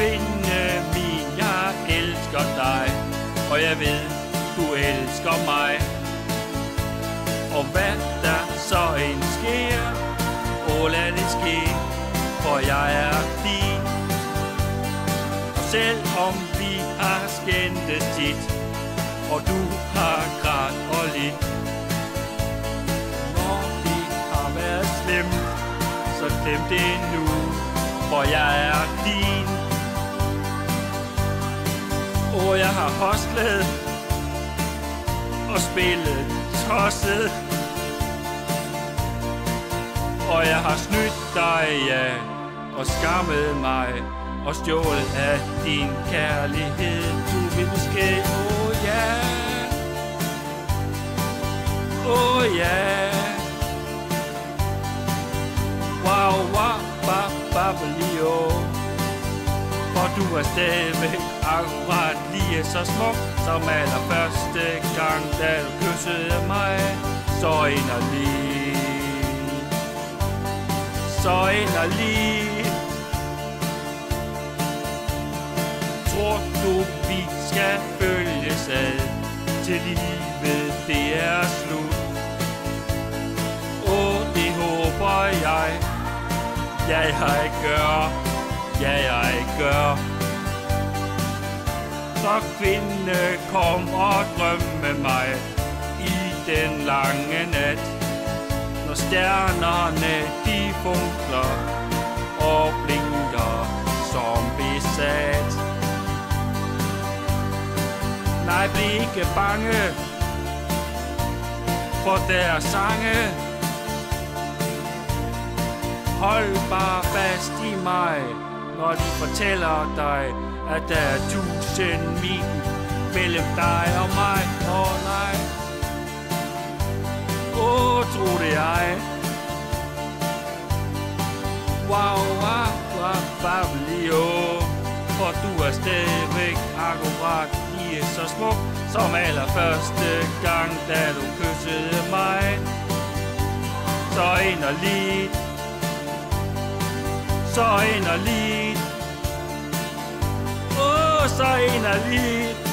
kvinde min, jeg elsker dig, og jeg ved, du elsker mig. Og hvad der så end sker, lad det ske, for jeg er din. Og selvom vi har skændtes tit, og du har grædt og lidt, når det har været slemt, så glem det nu, for jeg er din. Og jeg har hostlet og spillet tosset, og jeg har snydt dig, ja, og skammet mig, og stjålet af din kærlighed. Du vil måske, ja, ja. Wow, wow, babalio. For du er stadigvæk akkurat lige så smuk som allerførste gang, da du kyssede mig så inderligt. Så inderligt. Tror du, vi skal følges ad til livet det er slut? Det håber jeg. Jeg gør. Ja, jeg gør. Så kvinde, kom og drøm med mig i den lange nat, når stjernerne de funkler og blinker som besat. Nej, bliv ikke bange for deres sange. Hold bare fast i mig, når de fortæller dig, at der er 1000 mil mellem dig og mig. Nej. Tro det jeg. Wow, bablio. For du er stadigvæk akkurat lige så smuk som allerførste gang, da du kyssede mig. Så inderligt. Så inderligt. Så inderligt.